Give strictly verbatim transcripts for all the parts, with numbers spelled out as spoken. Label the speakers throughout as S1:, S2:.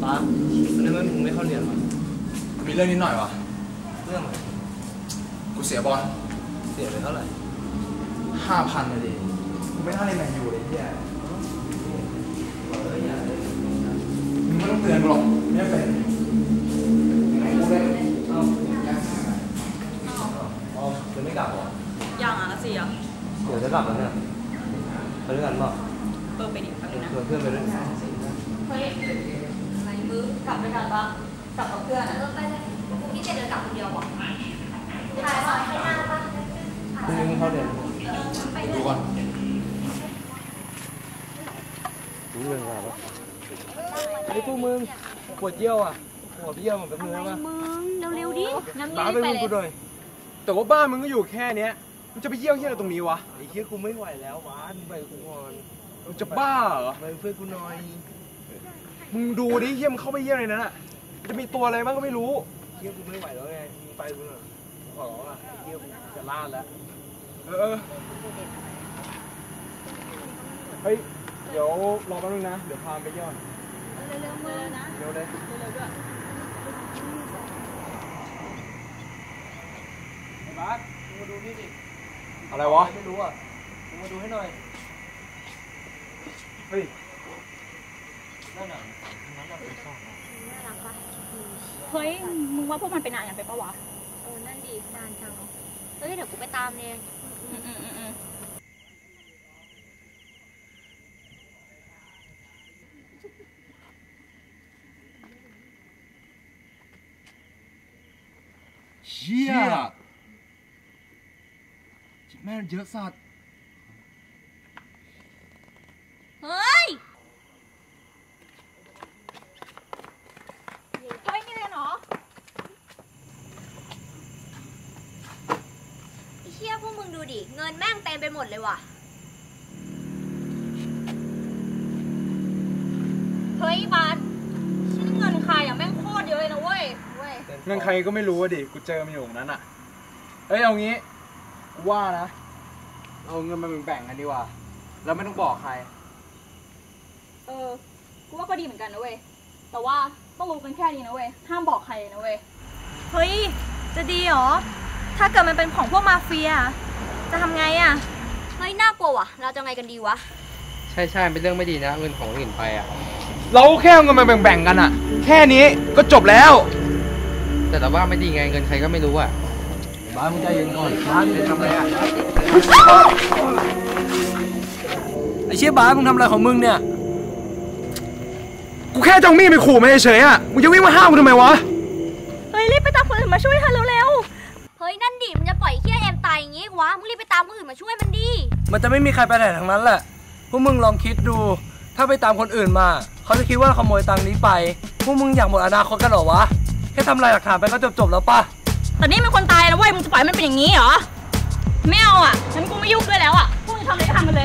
S1: ะวันนี้มึงไม่เข้าเรียนวะ
S2: มีเรื่องนิดหน่อยวะ
S1: เรื่องอะไร
S2: กูเสียบอล
S1: เสียไปเท่าไหร่
S2: ห้าพันเลยดิกูไม่น่าเล่นแมนยูเลยที่แย่มึงไม่ต้องเตือนกูหรอกไม่เป็นไหนกูเล่นเอ้าอ๋อจะไม่กลับหรอ
S3: ยังอ่ะสิอ่ะ
S1: เดี๋ยวจะกลับแล้วเนี่ยไปด้วยกันเปล่า
S3: เพิ่มไปดิแป๊บนึงนะ
S1: ชวนเพื่อนไปด้วย
S3: เฮ้ยอะไรมือกลับด้วยกันปะกลับกับเพื่อนอ่ะเออไปเลยพรุ่งนี้จะเดินกลับคนเดียวหรอถ่ายซอยข้างหน้าปะ
S1: พรุ่งนี้ไม่เข้าเรียน
S2: ดูก่อน
S1: รู้เรื่องอะไรปะไอ้พวกมึงปวดเยี่ยวอ่ะปวดเยี่ยวเหมือนกับเนื้อปะ
S3: มึงเร็วๆดิน้ำ
S1: บ้าไปมึงกูหน่อยแต่ว่าบ้านมึงก็อยู่แค่เนี้ยมึงจะไปเยี่ยวเยี่ยวตรงนี้วะไอ้เหี้ยกูไม่ไหวแล้ววะมึงไปกูก่อนมึงจะบ้าเหรอไปเพื่อนกูหน่อยมึงดูดิเหี้ยมึงเข้าไปเยี่ยวในนั้นอ่ะจะมีตัวอะไรบ้างก็ไม่รู้เหี้ยกูไม่ไหวแล้วไงมึงไปกูหน่อยขอร้องอ่ะไอ้เหี้ยกูจะลาดแล้วเออเฮ้ยเดี๋ยวรอแป๊บนึงนะเดี๋ยวพาไปเยี่ยว
S3: เร็วๆมือนะ
S1: เร็วเลย
S3: เร็วๆด้วย
S1: บาสมึงมาดูนี่ดิอะไรวะไม่รู้อ่ะมึงมาดูให้หน่อยเฮ้ยนั่นน่ะนั่นน่ะเป็นช่อง
S3: น่ารักปะเฮ้ยมึงว่าพวกมันไปนานอย่างไปปะวะ
S4: เออนั่นดีนานจังเฮ้ยเดี๋ยวกูไปตามเอง
S3: อืมอืมอืมอืม
S2: เชี่ยแม่เยอะสัตว์
S3: เฮ้ยเฮ้ยนี่เลยเหรอ
S4: ไอ้เชี่ยพวกมึงดูดิเงินแม่งเต็มไปหมดเลยว่ะ
S3: เฮ้ยบาสชื่อเงินใครอ่ะแม่งโคตรเยอะเลยนะเว้ยเว้ย
S1: เงินใครก็ไม่รู้ดิกูเจอมันอยู่ตรงนั้นอ่ะเฮ้ยเอางี้กูว่านะเอาเงินมาแบ่งกันดีกว่าแล้วไม่ต้องบอกใคร
S3: เออกูว่าก็ดีเหมือนกันนะเว้ยแต่ว่าต้องรู้กันแค่นี้นะเว้ยห้ามบอกใครนะเว้ยเฮ้ยจะดีหรอถ้าเกิดมันเป็นของพวกมาเฟียจะทำไงอ่ะ
S4: เฮ้ยน่ากลัวว่ะเราจะไงกันดีวะ
S5: ใช่ใช่เป็นเรื่องไม่ดีนะเงินของอื่นไปอ่ะ
S1: เราแค่เอาเงินมาแบ่งๆกันอ่ะแค่นี้ก็จบแล้ว
S5: แต่แต่ว่าไม่ดีไงเงินใครก็ไม่รู้อ่ะ
S1: บ้านมึงใจเย็นก่อนบ้านมึงทำอะไรอ่ะไอ้เชี่ยบ้านมึงทำอะไรของมึงเนี่ยกูแค่จ้องมีดไปขู่มันเฉยๆอ่ะมึงจะวิ่งมาห้ามกูทำไมวะ
S3: เฮ้ยรีบไปตามคนอื่นมาช่วยทันเร็ว
S4: ๆเฮ้ยนั่นดิมันจะปล่อยเขี้ยเอ็มตายอย่างงี้วะมึงรีบไปตามคนอื่นมาช่วยมันดิ
S1: มันจะไม่มีใครไปไหนทั้งนั้นแหละพวกมึงลองคิดดูถ้าไปตามคนอื่นมาเขาจะคิดว่าขโมยตังค์นี้ไปพวกมึงอยากหมดอนาคตกันหรอวะแค่ทำลายหลักฐานไปก็จบๆแล้วป่ะ
S3: แต่นี่มันคนตายแล้วเว้ยมึงจะปล่อยมันเป็นอย่างนี้เหรอไม่เอาอ่ะฉันกูไม่ยุ่งด้วยแล้วอ่ะพวกมึงทำอะไรก็ทำกันเลย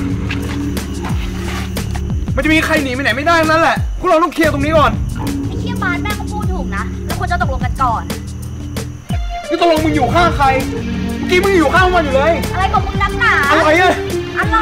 S1: มันจะมีใครหนีไปไหนไม่ได้นั่นแหละพวกเราต้องเคลียร์ตรงนี้ก่อน
S4: ไอ้เชี่ยบาสแม่งก็พูดถูกนะแล้วควรจะตกลงกันก่อน
S1: นี่ตกลงมึงอยู่ข้างใครเมื่อกี้มึงอยู่ข้างมันอยู่เลย
S4: อะไรของมึงนักหนา
S1: อะไรอะ
S4: อะไร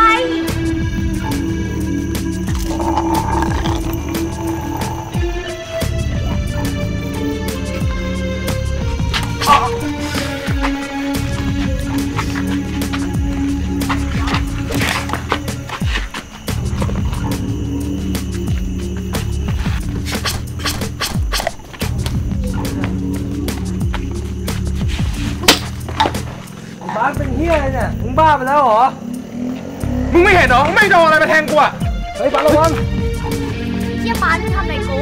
S1: บ้านเป็นเฮียอะไรเนี่ยมึงบ้าไปแล้วเหรอมึงไม่เห็นเหรอไม่โดนอะไรมาแทงกูอ่ะเฮ้ยบ้านระวัง
S4: เฮียบ้านมึงทำอะไรกู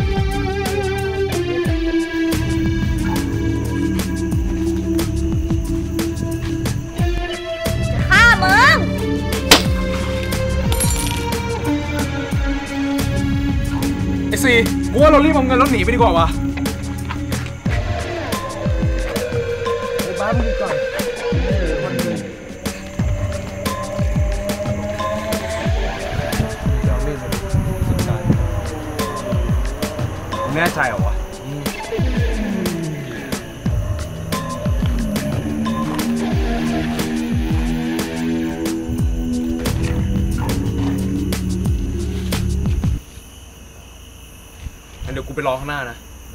S4: จะฆ่ามึง
S1: ไอ้ซีกูว่าเรารีบเอาเงินแล้วหนีไปดีกว่าวะไอ้บ้านมึงดีก่อนแน่ใจเหรอวะกูไปรอข้างหน้านะ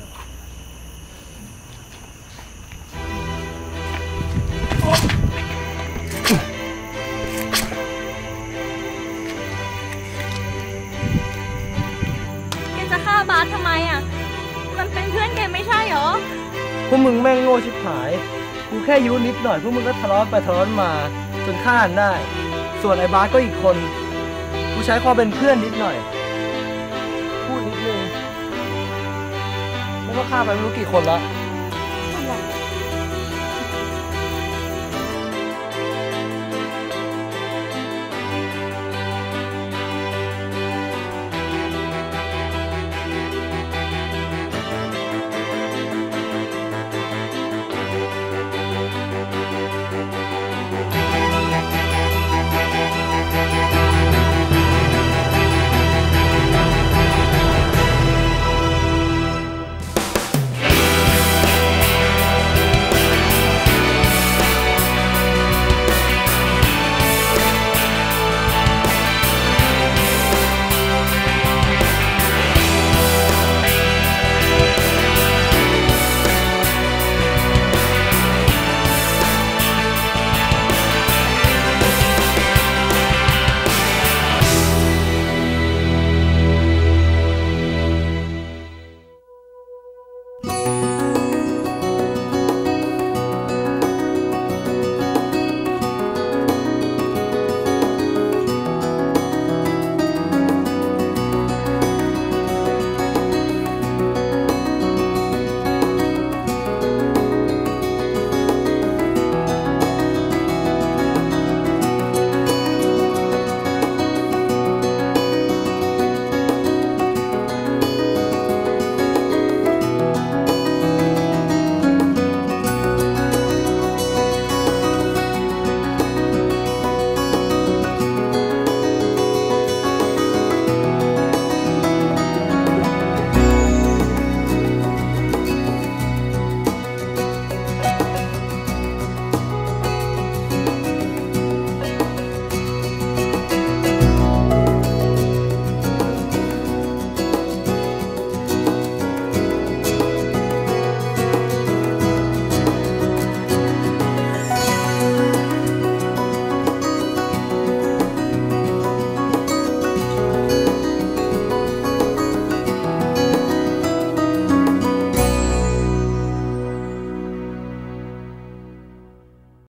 S3: แกจะฆ่าบาสทำไมอ่ะ มันเป็นเพื่อนแกไม่ใช่หรอ
S6: พวกมึงแม่งโง่ชิบหาย กูแค่ยุนิดหน่อยพวกมึงก็ทะเลาะไปทะเลาะมาจนฆ่ากันได้ ส่วนไอ้บาสก็อีกคน กูใช้ความเป็นเพื่อนนิดหน่อย พูดนิดนึงแล้วก็ฆ่าไปไม่รู้กี่คนละ